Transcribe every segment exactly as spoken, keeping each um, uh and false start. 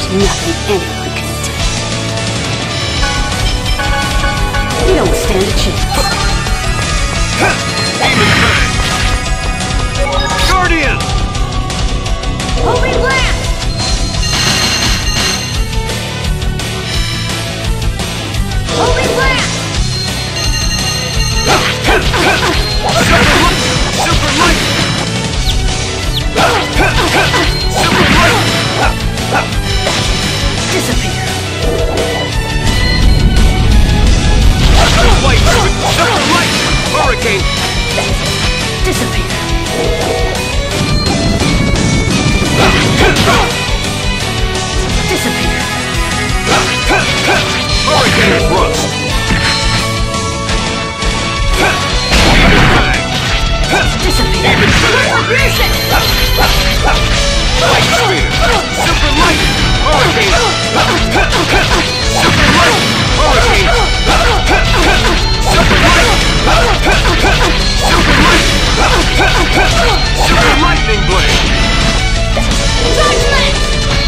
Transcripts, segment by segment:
nothing anyone can do. You don't stand a chance. Demon Fang! Guardian! Holy Blast! Holy Blast! Super Light! Super Light! Disappear. White! Super Light! Hurricane! Disappear. Disappear. Hurricane Thrust! Disappear. Demon Fang! Light Spear! Super Light! Hurricane! Super Light! Hurricane! Super Light! Super Light! Super Lightning Blade! Judgment!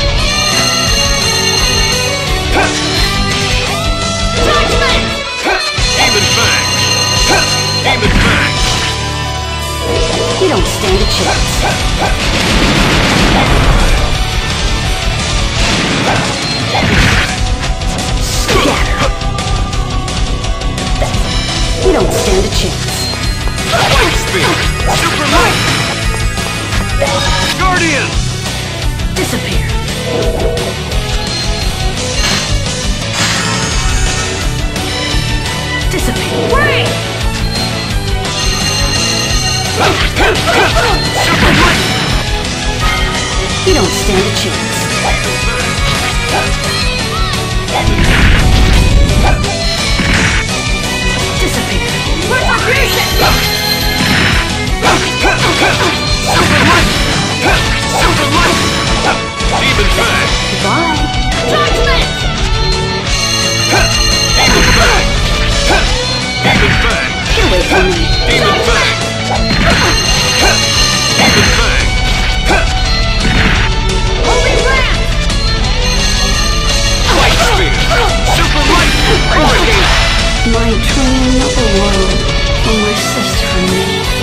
Judgment! Demon Fang! Demon Fang! You don't stand a chance. Scatter. You don't stand a chance. White Spear! Super Light! Guardian! Disappear. Disappear. Break! Super Light! You don't stand a chance. Disappear. Retribution! Super Light! Super Light! Demon Fang! Goodbye. Judgment! Demon Fang! Demon Fang! Get away from me. Demon Fang! Demon Fang! Holy Blast! White Spear! Super Light! Hurricane! My dream of a world for my sister and me.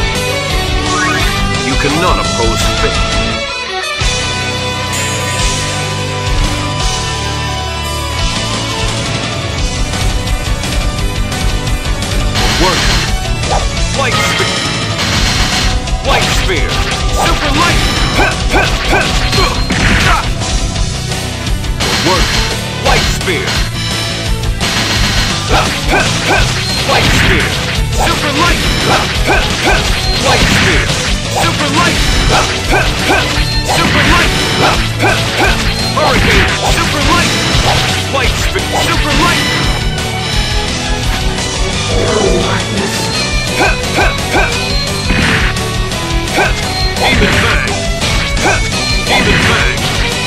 You cannot oppose fate. Work! White Spear! White Spear! Super Light! Work! White Spear! White Spear! Super Light! White Spear! Super Light! Super Light! Hurricane! Super Light! White Spear! Super Light! Demon Fang! Demon Fang!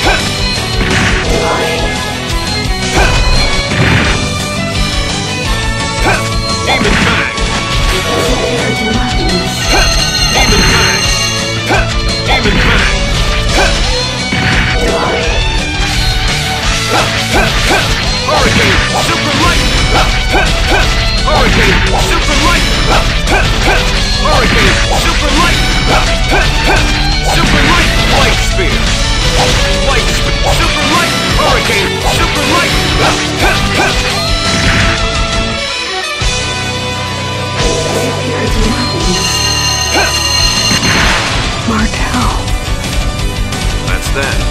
Demon Fang! Demon Fang! Demon Fang! Hurricane! Super Light! Hurricane! Super Light! Hurricane! Super Light! Super Light! White Spear! White Spear! Super Light! Hurricane! Super Light! Martel. That's that.